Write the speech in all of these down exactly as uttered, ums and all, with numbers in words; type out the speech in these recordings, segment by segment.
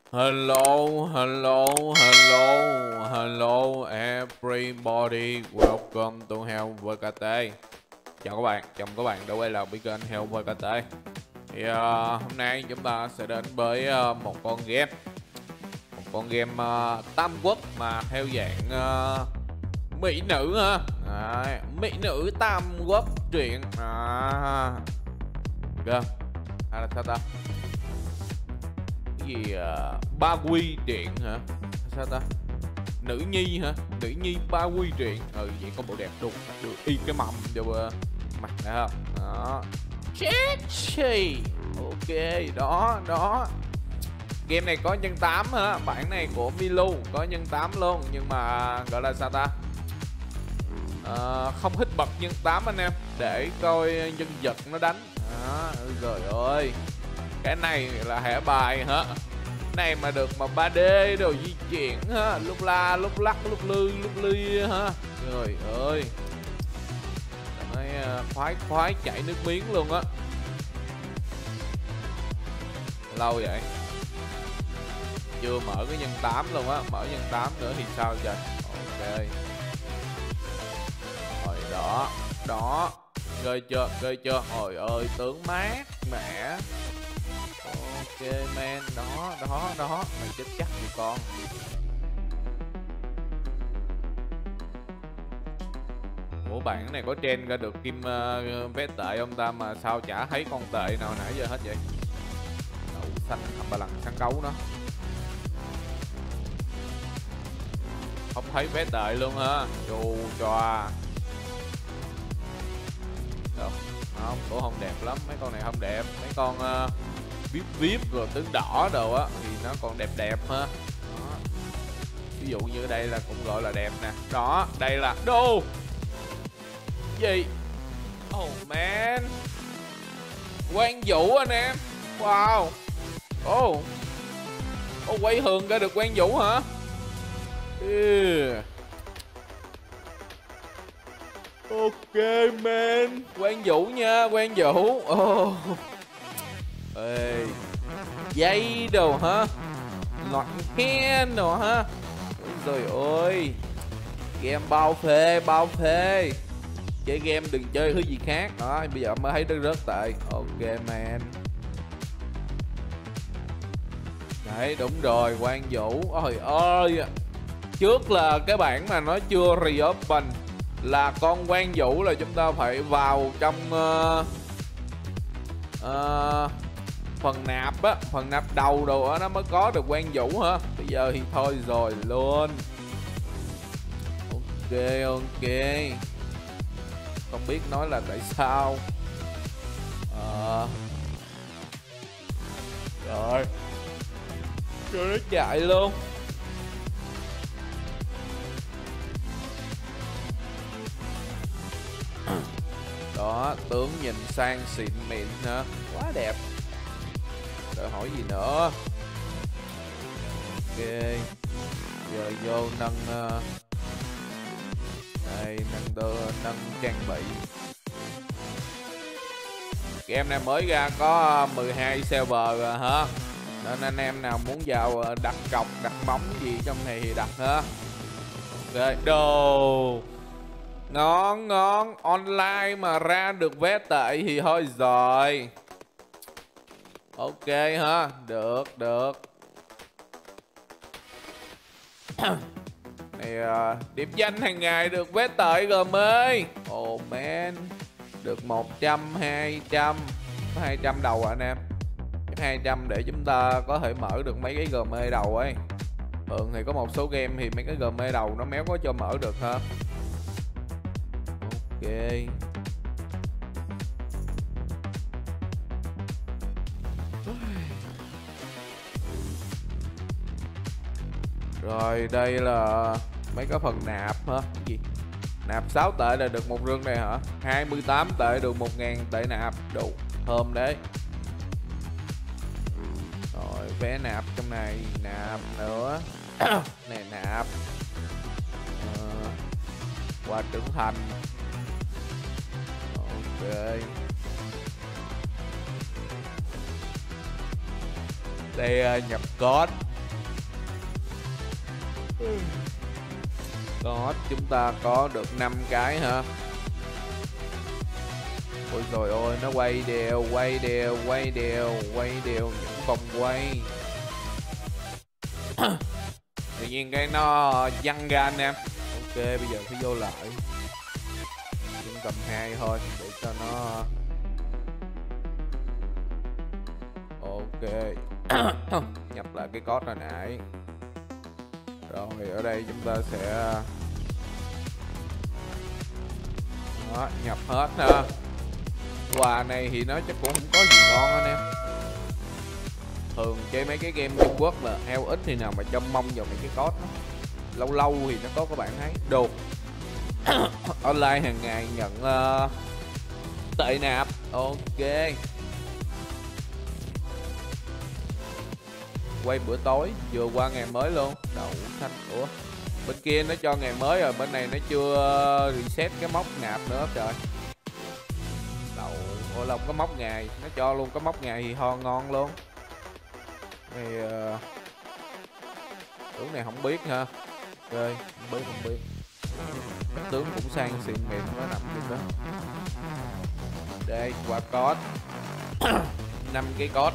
Hello, hello, hello, hello everybody. Welcome to Hell vê ca tê. Chào các bạn, chào các bạn đã quay lại với kênh Hell vê ca tê. Thì uh, hôm nay chúng ta sẽ đến với uh, một con game, một con game uh, tam quốc mà theo dạng uh, mỹ nữ ha. Đấy, mỹ nữ tam quốc truyện. À, được. Hay là sao ta? Cái gì uh, ba quy truyện hả? Sao ta? Nữ nhi hả? Nữ nhi ba quy truyện. Ừ, vậy có bộ đẹp đục được y cái mầm cho uh, mặt nè không? Đó. Chết. Ok, đó, đó. Game này có nhân tám hả? Bản này của Milu có nhân tám luôn, nhưng mà gọi là sao ta? Uh, không hít bật nhân tám anh em, để coi nhân vật nó đánh. Đó, trời ơi. Cái này là hệ bài hả? Này mà được mà ba đê đồ di chuyển ha, lúc la lúc lắc lúc lư lúc ly ha. Trời ơi. Nói khoái khoái chảy nước miếng luôn á. Lâu vậy. Chưa mở cái nhân tám luôn á, mở nhân tám nữa thì sao trời. Ok. Rồi đó, đó. Chơi chưa, chơi chưa. Ôi ơi, tướng mát mẹ. Ok man, đó, đó, đó. Mày chết chắc đi con. Ủa bạn này có trend ra được kim uh, vé tệ ông ta mà sao chả thấy con tệ nào nãy giờ hết vậy. Đậu xanh thầm ba lần săn cấu nó. Không thấy vé tệ luôn ha. Chù choa. Đâu, không, cũng không đẹp lắm. Mấy con này không đẹp. Mấy con uh, vip vip rồi tướng đỏ đồ á thì nó còn đẹp đẹp ha. Đó. Ví dụ như đây là cũng gọi là đẹp nè. Đó, đây là đô gì. Oh man, Quang Vũ anh em. Wow. Oh, oh quay hường ra được Quang Vũ hả? Yeah. Ok man, Quang Vũ nha, Quang Vũ. Oh. Ê, dây đồ hả? Loạn khen đồ hả? Rồi ơi. Game bao phê, bao phê. Chơi game đừng chơi thứ gì khác. Đó, bây giờ mới thấy nó rất tệ. Ok man. Đấy, đúng rồi, Quang Vũ. Ôi ơi. Trước là cái bản mà nó chưa reopen là con Quang Vũ là chúng ta phải vào trong uh, uh, phần nạp á, phần nạp đầu đồ á nó mới có được Quang Vũ hả? Bây giờ thì thôi rồi luôn. Ok ok. Không biết nói là tại sao. Ờ. Rồi. Cho nó chạy luôn. Đó, tướng nhìn sang xịn mịn hả? Quá đẹp. Đợi hỏi gì nữa. Ok. Giờ vô nâng uh... đây, nâng tơ, nâng trang bị. Game này mới ra có mười hai server rồi hả? Nên anh em nào muốn vào đặt cọc, đặt móng gì trong này thì đặt hả? Ok, đồ ngon ngon. Online mà ra được vé tệ thì thôi rồi. Ok ha, được được. Này uh, điểm danh hàng ngày được vé tệ rồi mới. Oh man. Được một trăm, hai trăm. Có hai trăm đầu à anh em. hai trăm để chúng ta có thể mở được mấy cái giê em e đầu ấy. Thường thì có một số game thì mấy cái giê em e đầu nó méo có cho mở được ha. Ok. Rồi đây là mấy cái phần nạp hả? Cái gì? Nạp sáu tệ là được một rương này hả? hai mươi tám tệ được một ngàn tệ nạp. Đủ thơm đấy. Rồi vé nạp trong này. Nạp nữa. Này nạp ờ, qua trưởng thành. Ok. Đây uh, nhập code. Có, chúng ta có được năm cái hả? Ôi rồi ôi, nó quay đều, quay đều, quay đều, quay đều những vòng quay. Tự nhiên cái nó văng ra anh em. Ok, bây giờ phải vô lại. Chúng cầm hai thôi để cho nó ok. Nhập lại cái code hồi nãy. Rồi ở đây chúng ta sẽ đó, nhập hết ha. Quà này thì nó chắc cũng không có gì ngon anh em. Thường chơi mấy cái game Trung Quốc là heo ít thì nào mà trông mong vào mấy cái code đó. Lâu lâu thì nó có, các bạn thấy đồ online hàng ngày nhận uh, tệ nạp. Ok, quay bữa tối vừa qua ngày mới luôn. Đậu xanh. Ủa, bên kia nó cho ngày mới rồi, bên này nó chưa reset cái mốc nạp nữa trời. Đậu, ủa là có mốc ngày, nó cho luôn có mốc ngày thì ho ngon luôn. Này uh, tướng này không biết ha. Ok, không biết không biết. Các tướng cũng sang xịn mịn, nó nằm trên đó. Đây qua code. Năm cái code.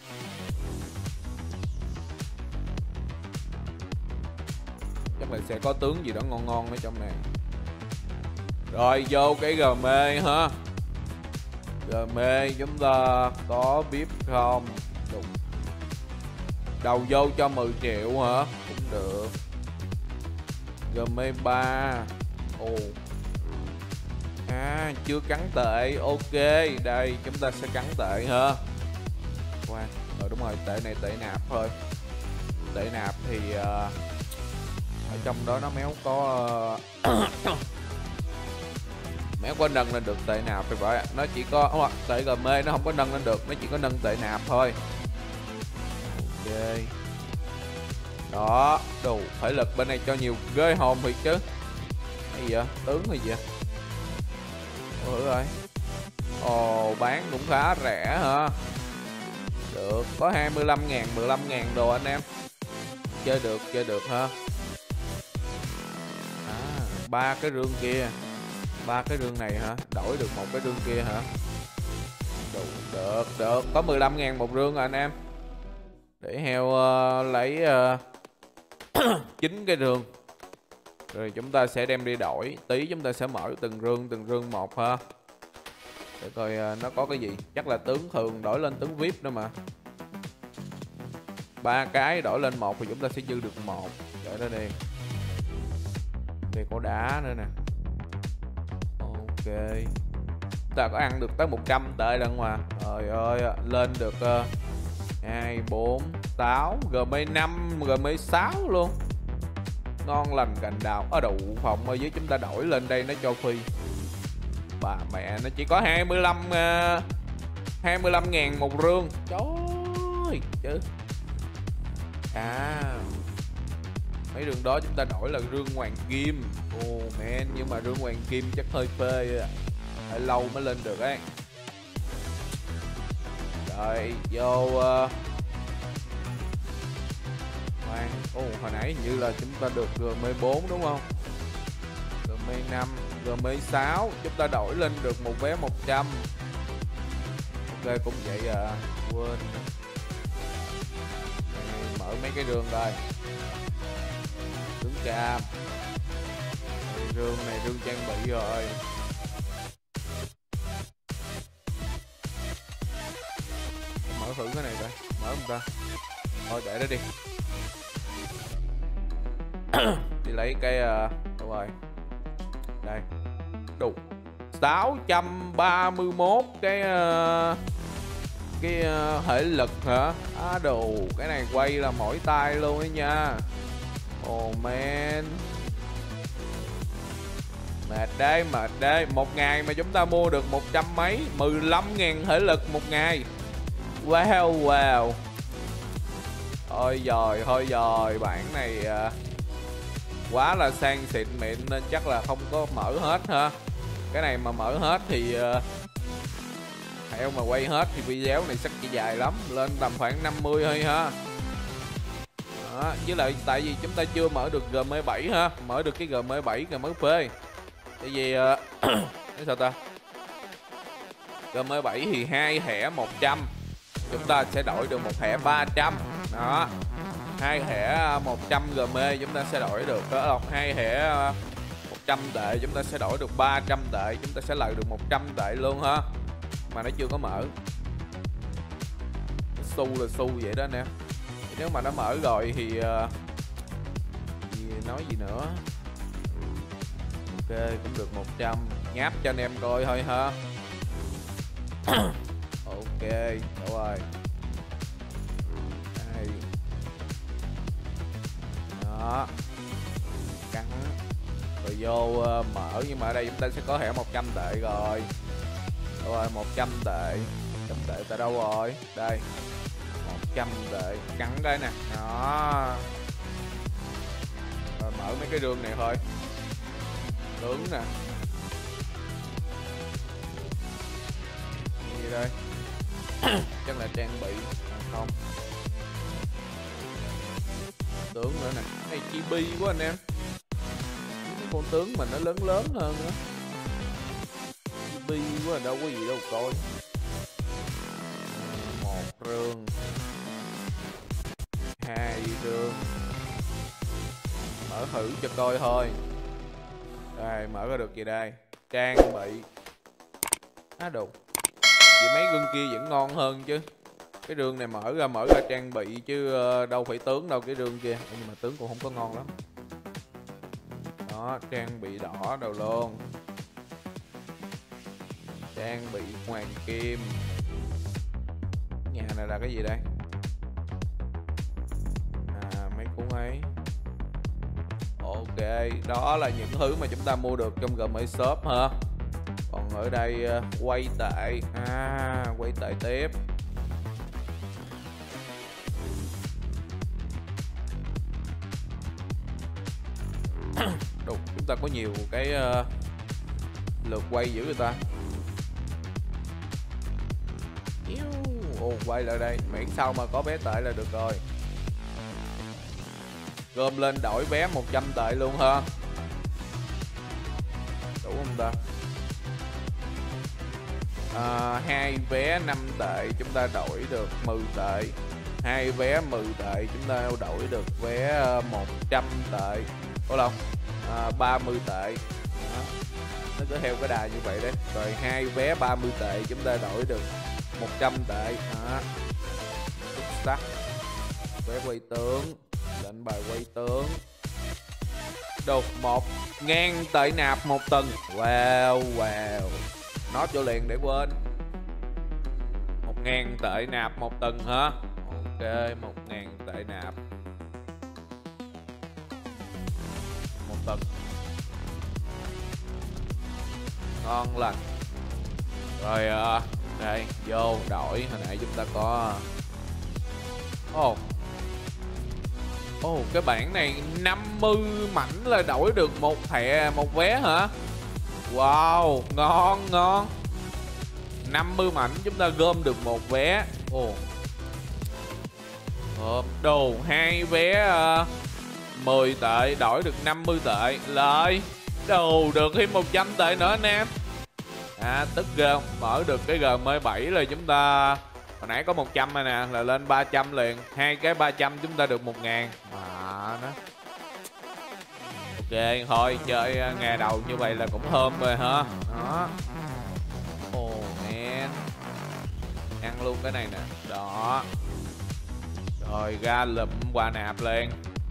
Chắc là sẽ có tướng gì đó ngon ngon ở trong này. Rồi vô cái giê em e ha. giê em e chúng ta có biết không? Đúng. Đầu vô cho mười triệu hả? Cũng được. giê em e ba. Ồ. À, chưa cắn tệ. Ok, đây chúng ta sẽ cắn tệ ha. Wow. Rồi đúng rồi, tệ này tệ nạp thôi. Tệ nạp thì uh, ở trong đó nó méo có uh, méo có nâng lên được tệ nạp thì phải. Nó chỉ có oh, tệ giê em e nó không có nâng lên được, nó chỉ có nâng tệ nạp thôi. Ok. Đó, đủ thể lực bên này cho nhiều ghê hồn thiệt chứ. Cái gì vậy? Tướng hay gì vậy? Ủa rồi. Ồ, bán cũng khá rẻ hả? Được, có hai mươi lăm ngàn, mười lăm ngàn đồ anh em. Chơi được, chơi được ha. À, ba cái rương kia. Ba cái rương này hả? Đổi được một cái rương kia hả? Được, được, được. Có mười lăm ngàn một rương rồi anh em. Để heo uh, lấy chín uh, cái rương. Rồi chúng ta sẽ đem đi đổi. Tí chúng ta sẽ mở từng rương, từng rương một ha. Để coi uh, nó có cái gì. Chắc là tướng thường đổi lên tướng vi ai pi nữa mà. Ba cái đổi lên một thì chúng ta sẽ dư được một. Để đó đi. Đây có đá nữa nè. Ok. Chúng ta có ăn được tới một trăm tệ lần mà. Trời ơi, lên được uh, hai, bốn, sáu, giê em e năm, giê em e sáu luôn. Ngon lành cành đào. Ở đậu phòng ở dưới chúng ta đổi lên đây nó cho phi. Bà mẹ, nó chỉ có hai mươi lăm uh, hai mươi lăm ngàn một rương. Trời ơi chứ. À, mấy rương đó chúng ta đổi là rương hoàng kim. Oh man, nhưng mà rương hoàng kim chắc hơi phê à. Hơi lâu mới lên được ấy. Rồi vô uh... Khoan. Oh, hồi nãy như là chúng ta được giê em e bốn đúng không? giê em e năm, giê em e sáu. Chúng ta đổi lên được một vé một trăm. Ok cũng vậy à. Quên. Mở mấy cái rương rồi. Tướng cam. Rương này rương trang bị rồi. Mở thử cái này coi. Mở không ta? Thôi để đó đi. Đi lấy cái uh, đâu rồi. Đây. Đủ sáu trăm ba mươi mốt cái uh, cái uh, thể lực hả? Á đồ, cái này quay là mỏi tay luôn ấy nha. Oh man. Mệt đây, mệt đây. Một ngày mà chúng ta mua được một trăm mấy, mười lăm ngàn thể lực một ngày. Wow wow. Ôi giời, thôi giời, bản này uh, quá là sang xịn mịn nên chắc là không có mở hết ha. Cái này mà mở hết thì uh, heo mà quay hết thì video này chắc chỉ dài lắm, lên tầm khoảng năm mươi thôi ha. Đó, với lại tại vì chúng ta chưa mở được G M bảy ha, mở được cái G M bảy G M P. Tại vì uh, cái sao ta? G M bảy thì hai thẻ một trăm, chúng ta sẽ đổi được một thẻ ba trăm. Đó. Hai thẻ một trăm G M chúng ta sẽ đổi được đó không? Hai thẻ một trăm tệ chúng ta sẽ đổi được ba trăm tệ, chúng ta sẽ lời được một trăm tệ luôn ha. Mà nó chưa có mở. Xu là xu vậy đó nè. Nếu mà nó mở rồi thì, uh, thì nói gì nữa. Ok, cũng được một trăm. Nháp cho anh em coi thôi ha. Ok, đâu rồi. Đây. Đó. Cắn. Rồi vô uh, mở, nhưng mà ở đây chúng ta sẽ có thẻ một trăm tệ rồi. Đâu rồi, một trăm tệ. một trăm tệ tại đâu rồi? Đây. một trăm tệ, cắn cái nè. Đó. Rồi mở mấy cái rương này thôi. Tướng nè. Gì đây? Chắc là trang bị. À, không. Tướng nữa nè. Cái này chibi quá anh em. Cái con tướng mình nó lớn lớn hơn nữa. Chibi quá, đâu có gì đâu coi. Một rương. Hai rương. Mở thử cho coi thôi. Đây, mở ra được gì đây? Trang bị. Á đồ. Vậy mấy gương kia vẫn ngon hơn chứ. Cái rương này mở ra mở ra trang bị chứ đâu phải tướng đâu cái rương kia. Nhưng mà tướng cũng không có ngon lắm. Đó, trang bị đỏ đầu luôn. Trang bị hoàng kim. Nhà này là cái gì đây? À, mấy cuốn ấy. Ok, đó là những thứ mà chúng ta mua được trong G M Shop ha. Còn ở đây quay tệ. À, quay tệ tiếp. Đúng, chúng ta có nhiều cái uh, lượt quay dữ người ta. Ồ, quay lại đây, miễn sao mà có vé tệ là được rồi. Gom lên đổi vé một trăm tệ luôn ha. Đủ không ta? À, hai vé năm tệ chúng ta đổi được mười tệ. Hai vé mười tệ chúng ta đổi được vé một trăm tệ. Có không? À, ba mươi tệ. Đó. Nó cứ theo cái đà như vậy đấy. Rồi hai vé ba mươi tệ chúng ta đổi được một trăm tệ. Đó. Xuất sắc. Vé quay tướng. Lệnh bài quay tướng. Được một ngàn tệ nạp một tuần. Wow wow. Nói cho liền để quên. Một ngàn tệ nạp một tuần hả? Ok, một ngàn tệ nạp một tuần. Ngon lành. Rồi uh, đây vô đổi. Hồi nãy chúng ta có ồ oh. Ồ oh, cái bản này năm mươi mảnh là đổi được một thẻ một vé hả? Wow, ngon ngon. năm mươi mảnh chúng ta gom được một vé. Ồ oh. Đồ hai vé uh, mười tệ đổi được năm mươi tệ. Lợi. Đồ được thêm một trăm tệ nữa anh em. À, tức ghê không? Mở được cái G M bảy là chúng ta hồi nãy có một trăm rồi nè, là lên ba trăm liền. Hai cái ba trăm chúng ta được một ngàn. Mà nó ok, thôi chơi ngày đầu như vậy là cũng thơm rồi hả? Đó. Oh man. Ăn luôn cái này nè. Đó. Rồi ra lụm quà nạp lên.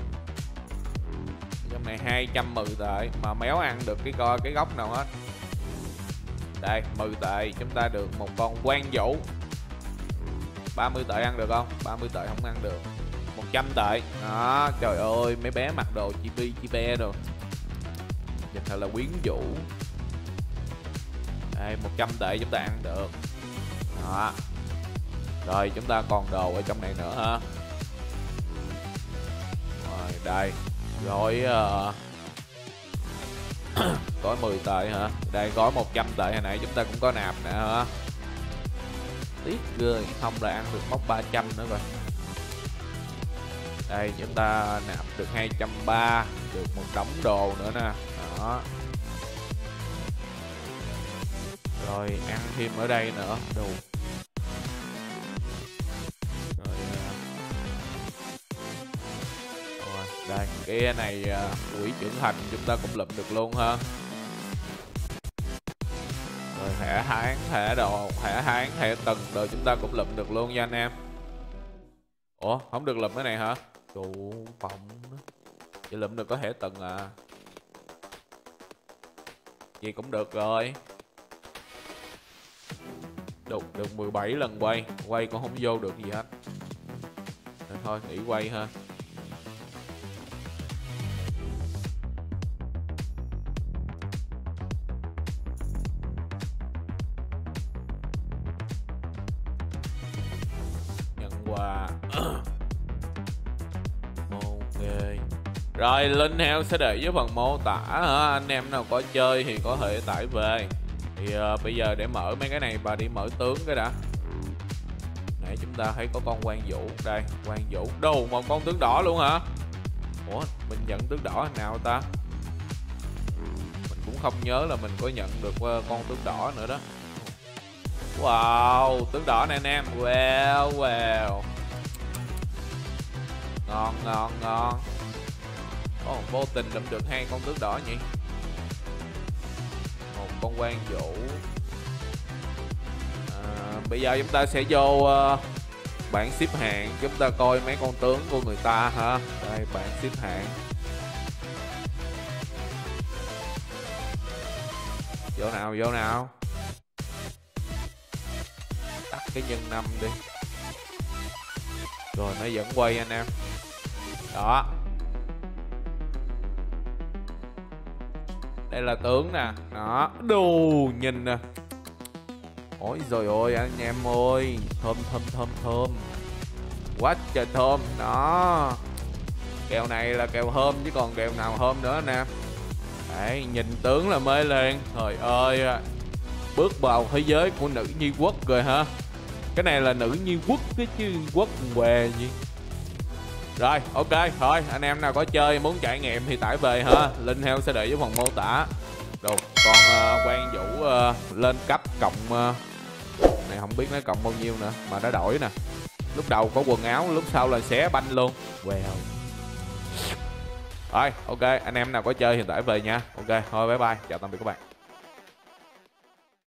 Trong này hai trăm mười tệ mà méo ăn được cái coi cái góc nào hết. Đây, mười tệ chúng ta được một con quan vũ. ba mươi tệ ăn được không? ba mươi tệ không ăn được. một trăm tệ. Đó, trời ơi, mấy bé mặc đồ chibi chibe rồi. Nhìn thật là quyến rũ. Đây, một trăm tệ chúng ta ăn được. Đó. Rồi, chúng ta còn đồ ở trong này nữa ha. Rồi, đây. Gói uh... gói mười tệ hả? Đây, gói một trăm tệ hồi nãy chúng ta cũng có nạp nè hả? Tiếc ghê, không là ăn được mốc ba trăm nữa rồi. Đây chúng ta nạp được hai trăm ba mươi, được một đống đồ nữa nè. Đó. Rồi ăn thêm ở đây nữa, đồ. Rồi, rồi đây cái này quỹ trưởng thành chúng ta cũng lụm được luôn ha. Rồi thẻ tháng, thẻ đồ, thẻ tháng, thẻ tuần rồi chúng ta cũng lụm được luôn nha anh em. Ủa không được lụm cái này hả? Trụ phòng chỉ lụm được có thẻ tuần à. Gì cũng được rồi. Được, được mười bảy lần quay. Quay cũng không vô được gì hết. Rồi thôi nghỉ quay ha. Nhận quà. Ok. Rồi link theo sẽ để dưới phần mô tả hả? Anh em nào có chơi thì có thể tải về. Thì uh, bây giờ để mở mấy cái này và đi mở tướng cái đã. Nãy chúng ta thấy có con quan vũ. Đây quan vũ. Đồ một con tướng đỏ luôn hả? Ủa mình nhận tướng đỏ nào ta? Mình cũng không nhớ là mình có nhận được uh, con tướng đỏ nữa đó. Wow tướng đỏ này anh em. Wow wow. Ngon ngon ngon. Oh, vô tình lượm được hai con tướng đỏ nhỉ. Một con quan vũ. À, bây giờ chúng ta sẽ vô uh, bảng xếp hạng. Chúng ta coi mấy con tướng của người ta hả. Đây bảng xếp hạng. Vô nào vô nào. Tắt cái nhân năm đi. Rồi nó vẫn quay anh em. Đó. Đây là tướng nè. Đó. Đù nhìn nè. Ôi rồi ôi anh em ơi. Thơm thơm thơm thơm. Quá trời thơm. Đó. Kèo này là kèo thơm chứ còn kèo nào thơm nữa nè. Đấy nhìn tướng là mê liền. Trời ơi. Bước vào thế giới của nữ nhi quốc rồi hả. Cái này là nữ nhi quốc cái chứ quốc què gì. Rồi ok thôi anh em nào có chơi muốn trải nghiệm thì tải về ha. Link theo sẽ để dưới phần mô tả. Đồ con uh, quan vũ uh, lên cấp cộng uh, này không biết nó cộng bao nhiêu nữa mà đã đổi nè. Lúc đầu có quần áo lúc sau là xé banh luôn. Wow. Rồi ok anh em nào có chơi thì tải về nha. Ok thôi bye bye chào tạm biệt các bạn.